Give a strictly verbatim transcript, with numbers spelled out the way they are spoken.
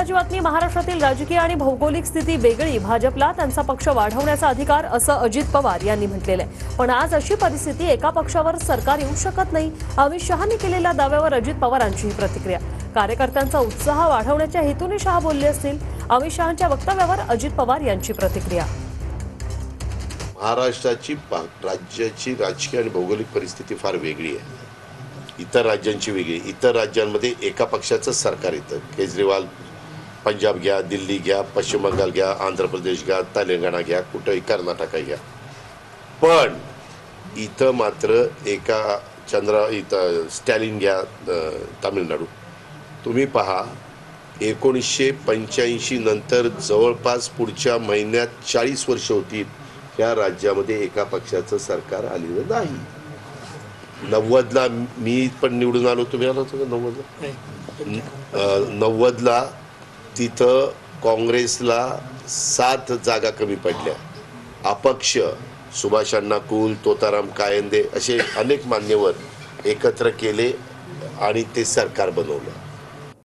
महत्त्वाची बातमी. महाराष्ट्रातील राजकीय आणि भौगोलिक स्थिती वेगळी, भाजपला त्यांचा पक्ष वाढवण्याचा अधिकार, असं अजित पवार यांनी म्हटलेलं आहे. पण आज अशी परिस्थिती, एका पक्षावर सरकार येऊ शकत नाही. अमित शहांनी केलेल्या दाव्यावर अजित पवारांची प्रतिक्रिया. कार्यकर्त्यांचा उत्साह वाढवण्याच्या हेतूने शहा बोलले असतील. अमित शहांच्या वक्तव्यावर अजित पवार यांची प्रतिक्रिया. महाराष्ट्राची राज्याची राजकीय आणि भौगोलिक परिस्थिती फार वेगळी आहे. इतर राज्यांची वेगळी. इतर राज्यांमध्ये एका पक्षाचं सरकार येतं. केजरीवाल पंजाब घ्या, दिल्ली घ्या, पश्चिम बंगाल घ्या, आंध्र प्रदेश घ्या, तेलंगणा घ्या, कुठंही कर्नाटक घ्या. पण इथं मात्र एका चंद्रा इथं स्टॅलिन घ्या, तामिळनाडू. तुम्ही पहा, एकोणीसशे पंच्याऐंशी नंतर जवळपास पुढच्या महिन्यात चाळीस वर्ष होती या राज्यामध्ये एका पक्षाचं सरकार आलेलं नाही. नव्वदला मी पण निवडून आलो. तुम्ही आलो होतो का नव्वदला? नव्वदला तिथं काँग्रेसला सात जागा कमी पडल्या. अपक्ष सुभाष अण्णा कुल, तोताराम कायंदे असे अनेक मान्यवर एकत्र केले आणि ते सरकार बनवलं.